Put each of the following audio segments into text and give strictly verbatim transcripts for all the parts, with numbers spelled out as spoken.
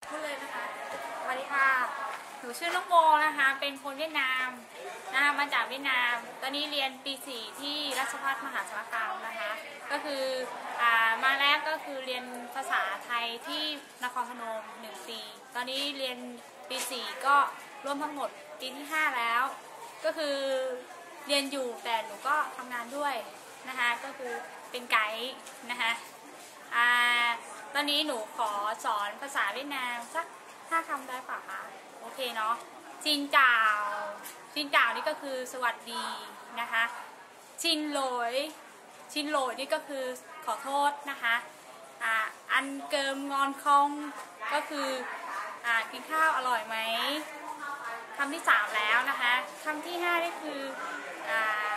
พูดเลยนะคะสวัสดีค่ะหนูชื่อน้องโบนะคะเป็นคนเวียดนามนะคะมาจากเวียดนามตอนนี้เรียนปีสี่ที่ราชภัฏมหาสารคามนะคะก็คืออ่ามาแรกก็คือเรียนภาษาไทยที่นครพนมหนึ่งปีตอนนี้เรียนปีสี่ก็รวมทั้งหมดปีที่ห้าแล้วก็คือเรียนอยู่แต่หนูก็ทำงานด้วยนะคะก็คือเป็นไกด์นะคะอ่าตอนนี้หนูขอสอนภาษาเวียดนามสักห้าคำได้ป่ะคะโอเคเนาะจินจ่าวจินจ่าวนี่ก็คือสวัสดีนะคะชินโหลยชินโหลยนี่ก็คือขอโทษนะคะอ่าอันเกิมงอนคองก็คืออ่ากินข้าวอร่อยไหมคำที่สามแล้วนะคะคำที่ห้านี่คืออ่า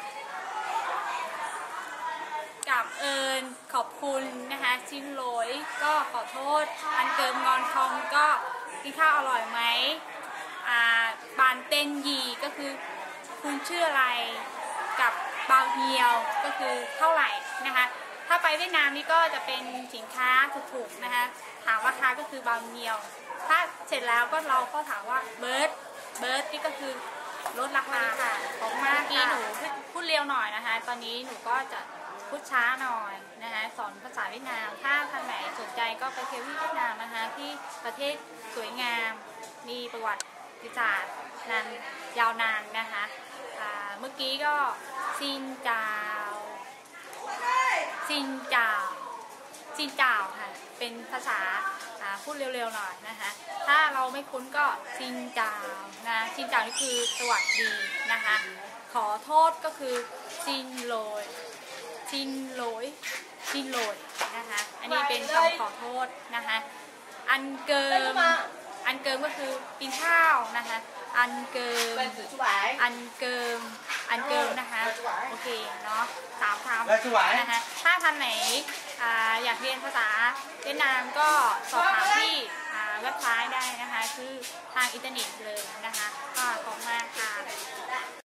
กับเอิญขอบคุณนะคะชินโหลยก็ขอโทษอันเกิมงอนคองก็กินข้าวอร่อยไหมอ่าบานเต็นยีก็คือคุณชื่ออะไรกับบาวเฮียวก็คือเท่าไหร่นะคะถ้าไปเวียดนามนี่ก็จะเป็นสินค้าถูกๆนะคะถามราคาก็คือบาวเฮียวถ้าเสร็จแล้วก็เราก็ถามว่าเบิร์ดเบิร์ดนี่ก็คือลดราคาค่ะของมากที่หนูพูดเร็วหน่อยนะคะตอนนี้หนูก็จะพูดช้าหน่อยนะคะสอนภาษาเวียดนามถ้าท่านไหนสนใจก็ไปเที่ยวที่เวียดนามนะคะที่ประเทศสวยงามมีประวัติศาสตร์นานยาวนานนะคะเมื่อกี้ก็ซินจาวซินจาวซินจาวค่ะเป็นภาษาพูดเร็วๆหน่อยนะคะถ้าเราไม่คุ้นก็ซินจาวนะซินจาวนี่คือสวัสดีนะคะขอโทษก็คือซินโลยชินโหลยชินโหลยนะคะอันนี้เป็นคำขอโทษนะคะอันเกิมอันเกิมก็คือกินข้าวนะคะอันเกิมอันเกิมอันเกิมนะคะโอเคเนาะสามคำนะคะถ้าท่านไหนอยากเรียนภาษาเวียดนามก็สอบถามที่เว็บไซต์ได้นะคะคือทางอินเทอร์เน็ตเลยนะคะก็ขอบคุณมากค่ะ